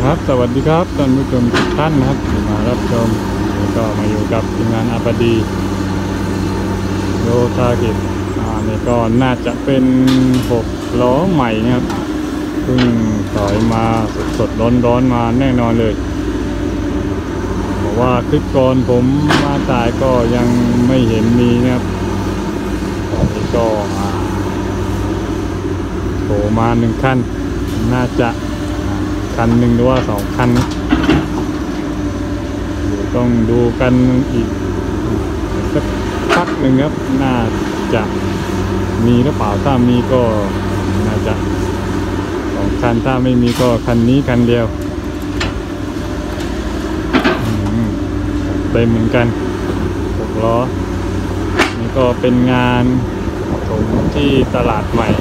ครับสวัสดีครับท่านผู้ชมทุกท่านนะครับที่มารับชมแล้วก็มาอยู่กับทีมงานอาบดีโยธากิจนี่ก็น่าจะเป็น6ล้อใหม่นะครับเพิ่งถอยมาสดร้อนมาแน่นอนเลยเพราะว่าคลิปก่อนผมมาถ่ายก็ยังไม่เห็นมีนะครับตอนนี้ก็โผล่มา1คันน่าจะคันหนึ่งหรือว่า2คันต้องดูกันอีกสักพักหนึ่งครับน่าจะมีหรือเปล่าถ้ามีก็น่าจะ2คันถ้าไม่มีก็คันนี้คันเดียวเต็มเหมือนกัน6ล้อนี่ก็เป็นงานส่งที่ตลาดใหม่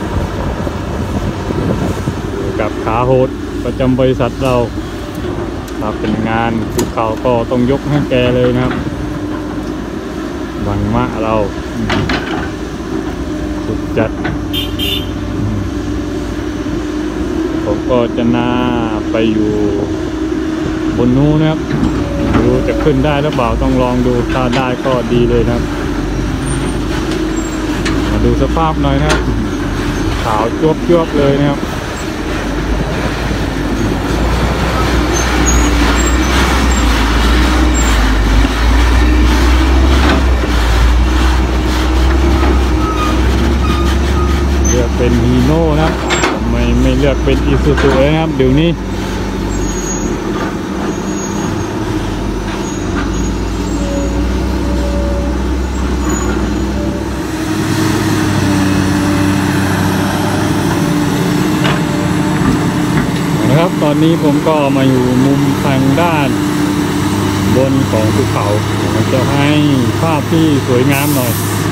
กับขาโหดประจำบริษัทเราถ้าเป็นงานภูเขาก็ต้องยกให้แกเลยนะครับวังมะเราสุดจัดผมก็จะน่าไปอยู่บนนู้นนะครับดูจะขึ้นได้หรือเปล่าต้องลองดูถ้าได้ก็ดีเลยนะครับมาดูสภาพหน่อยนะครับขาวจ้วบเลยนะครับเป็นฮีโน่นะครับไม่เลือกเป็นอีซูซูนะครับเดี๋ยวนี้นะครับตอนนี้ผมก็มาอยู่มุมทางด้านบนของภูเขาจะให้ภาพที่สวยงามหน่อย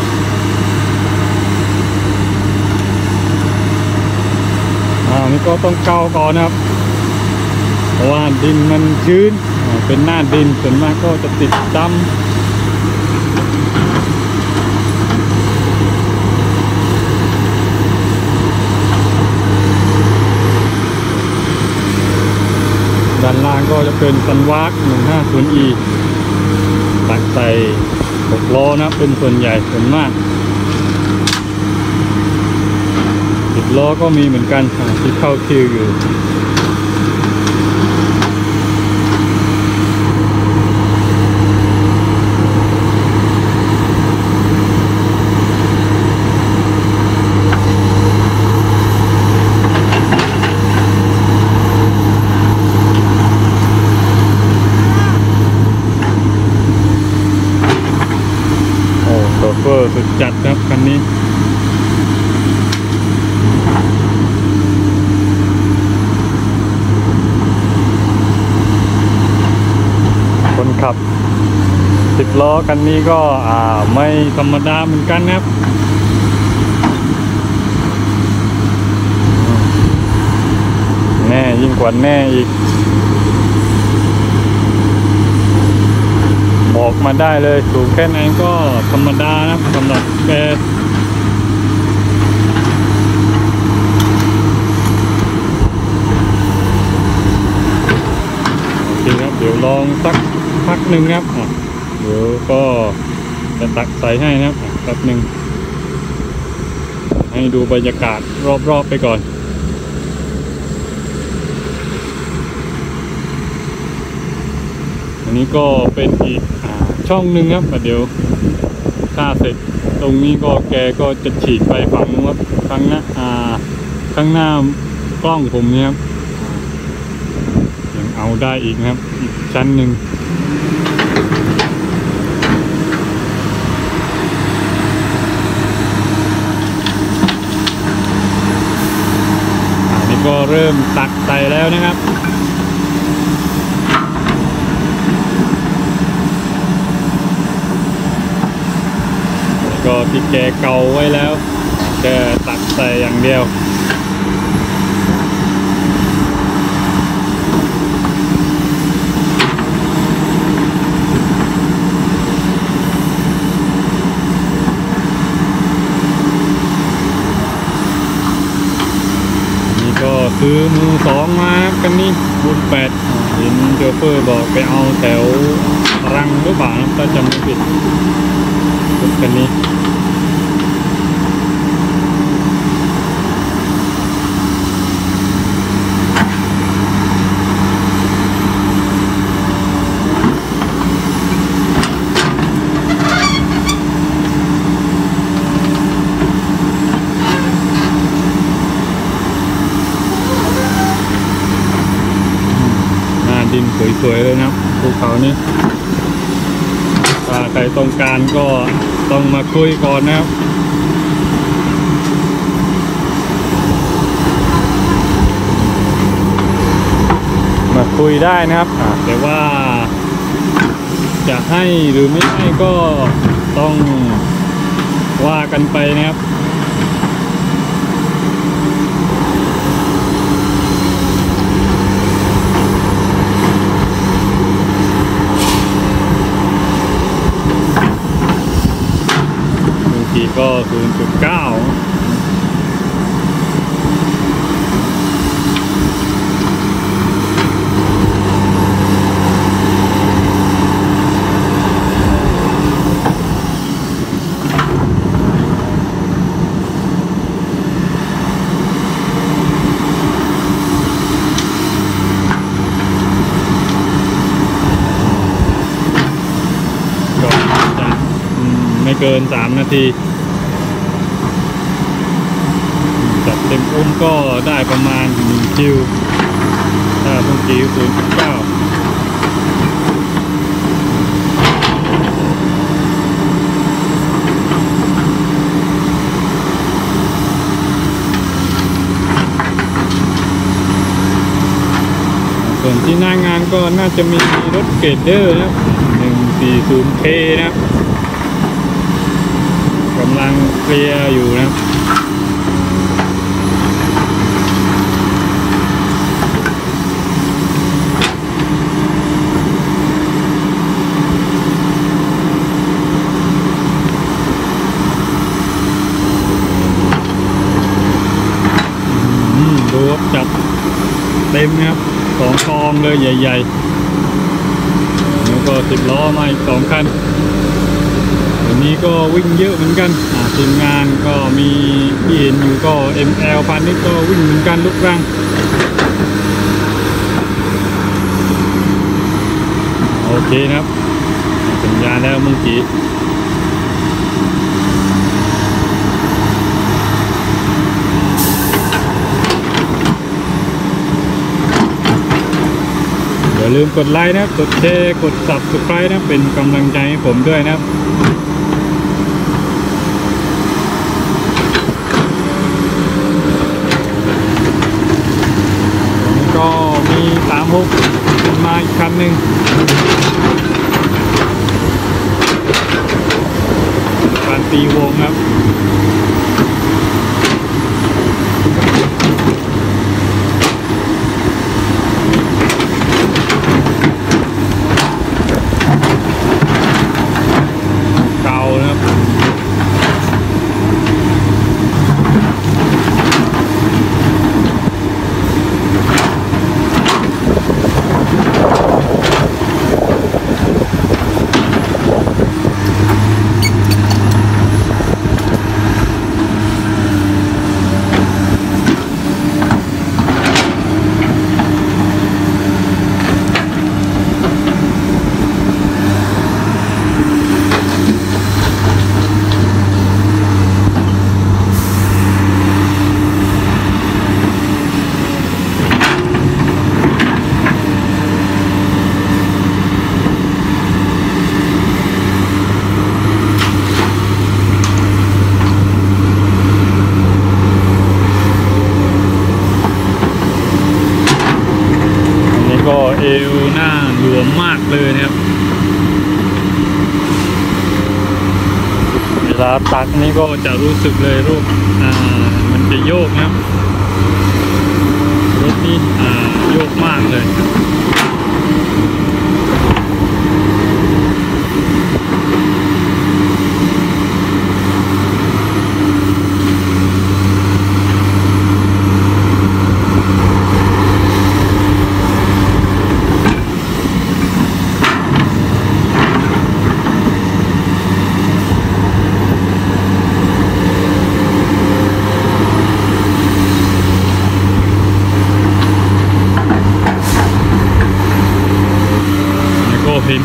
นี่ก็ต้องเกาก่อนนะครับเพราะว่าดินมันชื้นเป็นหน้าดินส่วนมากก็จะติดดำด้านล่างก็จะเป็นซันวาร์ก 150e ตักใส่6ล้อนะเป็นส่วนใหญ่ส่วนมาก10ล้อก็มีเหมือนกันที่เข้าคิวอยู่โอ้โชเฟอร์สุดจัดครับคันนี้ครับ10ล้อกันนี้ก็ไม่ธรรมดาเหมือนกันครับแน่ยิ่งกว่าแน่อีกบอกมาได้เลยสูงแค่ไหนก็ธรรมดานะสำหรับแกโอเคครับเดี๋ยวลองสักพักหนึ่งครับเดี๋ยวก็จะตักใส่ให้นะครับแป๊บหนึ่งให้ดูบรรยากาศรอบๆไปก่อนอันนี้ก็เป็นอีกช่องหนึ่งครับเดี๋ยวถ้าเสร็จตรงนี้ก็แกก็จะฉีกไปฝั่งนู้นครับข้างหน้ากล้องผมเนี่ยครับยังเอาได้อีกนะครับอีกชั้นหนึ่งก็เริ่มตักใส่แล้วนะครับก็ที่แกเกาไว้แล้วแค่ตักใส่อย่างเดียวซื้อมือสองมากันนี่บุญ8เห็นโชเฟอร์บอกไปเอาแถวรังหรือเปล่าถ้าจำไม่ผิดรถคันนี้ดินสวยๆเลยนะภูเขานี้ถ้าใครต้องการก็ต้องมาคุยก่อนนะครับมาคุยได้นะครับแต่ว่าจะให้หรือไม่ให้ก็ต้องว่ากันไปนะครับก็ 0.9 ก่อนจะไม่เกิน3 นาทีจัดเต็มอุ้มก็ได้ประมาณ1 คิวถ้าเพิ่งคิว 0.9 ส่วนที่หน้างานก็น่าจะมีรถเกรดเดอร์นะครับ 140K นะครับกำลังเคลียร์อยู่นะครับดูจับเต็มนะครับ2 กองเลยใหญ่ๆแล้วก็10 ล้อมาอีก2 คันวันนี้ก็วิ่งเยอะเหมือนกันทีมงานก็มีที่เห็นอยู่ก็ ML พันนี้ก็วิ่งเหมือนกันลุกรังโอเคนะครับสัญญาณแล้วเมื่อกี้อย่าลืมกดไลค์นะครับกดแชร์กด Subscribe นะเป็นกำลังใจให้ผมด้วยนะครับก็มี36มาอีกคันหนึ่งการตีวงครับเอวหน้าหลวมมากเลยนะครับเวลาตักนี้ก็จะรู้สึกเลยรูปมันจะโยกนะครับรถนี้โยกมากเลย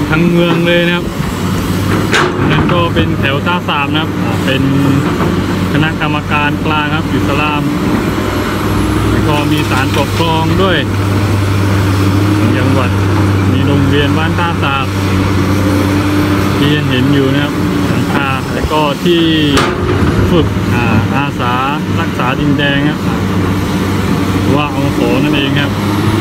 ทั้งเมืองเลยนะครับนั่นก็เป็นแถวท่าสามนะครับเป็นคณะกรรมการกลางครับอิสลามแล้วก็มีศาลปกครองด้วยของจังหวัดมีโรงเรียนบ้านท่าสามที่เห็นอยู่นะครับหลังคาแล้วก็ที่ฝึกอาสารักษาดินแดงครับว่าอโศนั่นเองครับ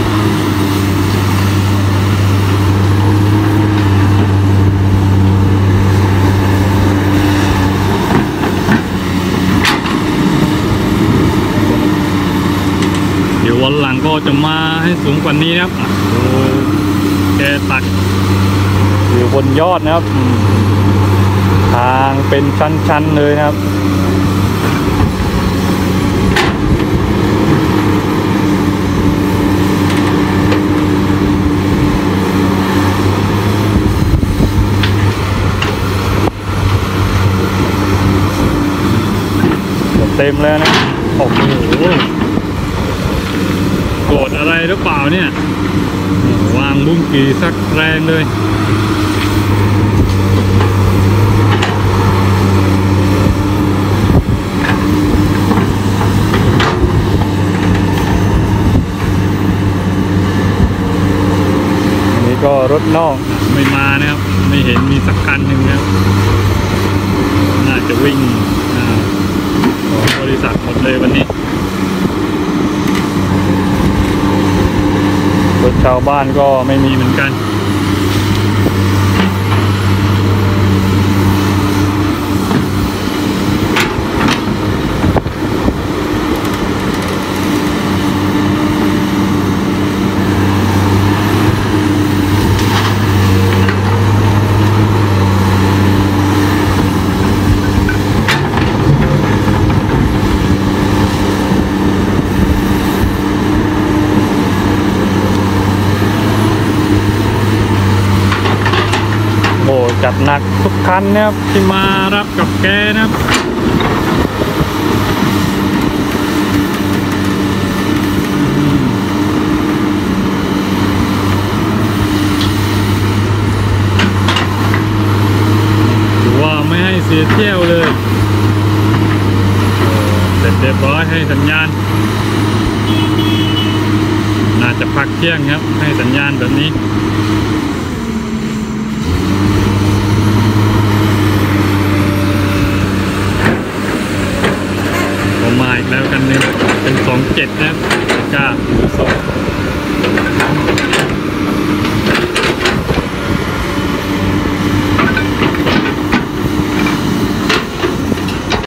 เดี๋ยววันหลังก็จะมาให้สูงกว่านี้นะครับดูแกตักอยู่บนยอดนะครับทางเป็นชั้นๆเลยนะครับเต็มแล้วนะโอ้โหโกรธอะไรหรือเปล่าเนี่ยวางบุ้งกีสักแรงเลยอันนี้ก็รถนอกไม่มานะครับไม่เห็นมีสักคันหนึ่งนะครับน่าจะวิ่งของบริษัทหมดเลยวันนี้รถชาวบ้านก็ไม่มีเหมือนกันจัดหนักทุกคันนะครับที่มารับกับแกนะครับถือว่าไม่ให้เสียเที่ยวเลยเสร็จเรียบร้อยให้สัญญาณน่าจะพักเที่ยงครับให้สัญญาณแบบนี้มาอีกแล้วกันหนึ่งเป็น27นะครับก้า